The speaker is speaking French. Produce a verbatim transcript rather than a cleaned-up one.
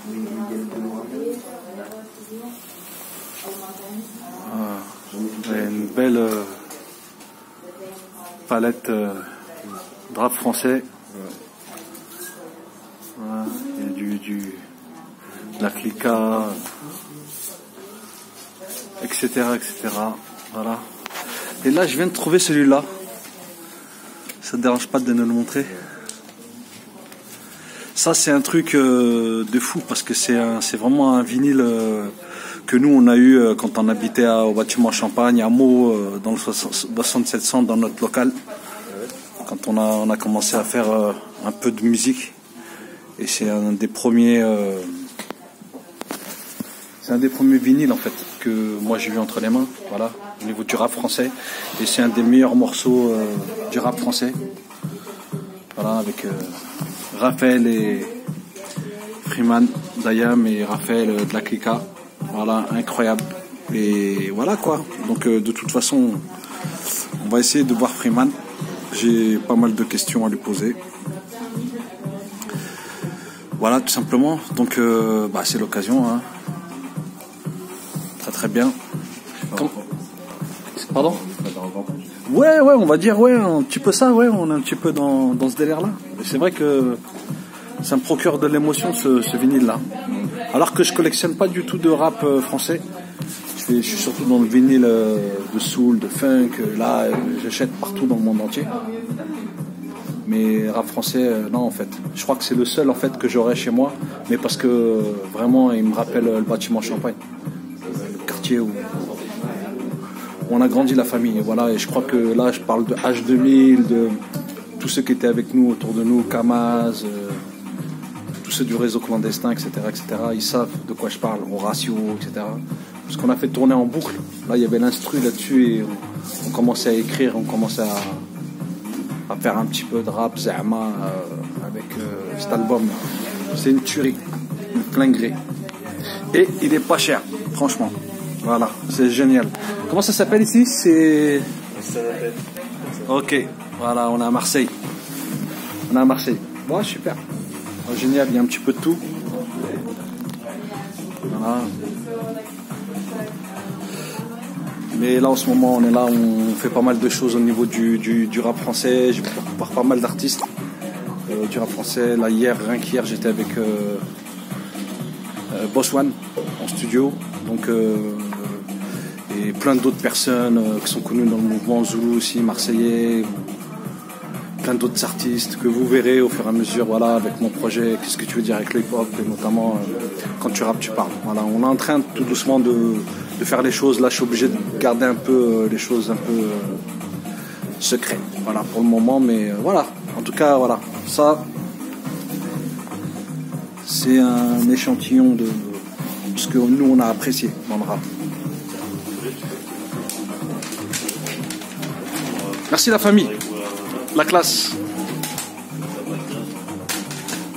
Ah, une belle euh, palette euh, de rap français. Voilà, il y a du, du de la clica, et cetera, et cetera. Voilà. Et là, je viens de trouver celui-là. Ça te dérange pas de nous le montrer? Ça, c'est un truc euh, de fou parce que c'est c'est vraiment un vinyle euh, que nous on a eu euh, quand on habitait à, au bâtiment Champagne, à Meaux, euh, dans le soixante-sept cent dans notre local. Quand on a on a commencé à faire euh, un peu de musique. Et c'est un des premiers, euh, c'est un des premiers vinyles en fait que moi j'ai eu entre les mains, voilà, au niveau du rap français. Et c'est un des meilleurs morceaux euh, du rap français, voilà, avec euh, Raphaël et Freeman, Dayam et Raphaël euh, de la Clica, voilà, incroyable. Et voilà quoi. Donc euh, de toute façon, on va essayer de voir Freeman. J'ai pas mal de questions à lui poser. Voilà, tout simplement. Donc, euh, bah, c'est l'occasion. Hein. Très très bien. Comme... Pardon? Ouais, ouais, on va dire, ouais, un petit peu ça, ouais, on est un petit peu dans, dans ce délire-là. C'est vrai que ça me procure de l'émotion, ce, ce vinyle-là. Alors que je collectionne pas du tout de rap euh, français. Je, fais, je suis surtout dans le vinyle euh, de soul, de funk. Là, euh, j'achète partout dans le monde entier. Mais rap français, euh, non en fait. Je crois que c'est le seul en fait que j'aurai chez moi, mais parce que euh, vraiment il me rappelle euh, le bâtiment Champagne, euh, le quartier où, où on a grandi la famille. Et voilà, et je crois que là je parle de H deux mille, de tous ceux qui étaient avec nous autour de nous, Kamaz, euh, tous ceux du réseau clandestin, et cetera, et cetera. Ils savent de quoi je parle, Horatio, et cetera. Parce qu'on a fait tourner en boucle. Là il y avait l'instru là-dessus et on, on commençait à écrire, on commençait à à faire un petit peu de rap Zama euh, avec euh, cet album. C'est une tuerie, une flinguerie. Et il est pas cher, franchement. Voilà, c'est génial. Comment ça s'appelle ici? C'est... Ok, voilà, on est à Marseille. On est à Marseille. Bon, super. Oh, génial, il y a un petit peu de tout. Voilà. Mais là en ce moment on est là, on fait pas mal de choses au niveau du, du, du rap français. J'ai par, par pas mal d'artistes euh, du rap français. Là hier, rien qu'hier, j'étais avec euh, euh, Boss One en studio. Donc euh, et plein d'autres personnes euh, qui sont connues dans le mouvement Zoulou aussi, marseillais. Plein d'autres artistes que vous verrez au fur et à mesure, voilà, avec mon projet Qu'est-ce que tu veux dire avec le hip-hop, et notamment euh, quand tu rappes, tu parles. Voilà, on est en train tout doucement de, de faire les choses. Là, je suis obligé de garder un peu euh, les choses un peu euh, secrètes, voilà, pour le moment, mais euh, voilà. En tout cas, voilà, ça, c'est un échantillon de ce que nous on a apprécié dans le rap. Merci la famille. La classe.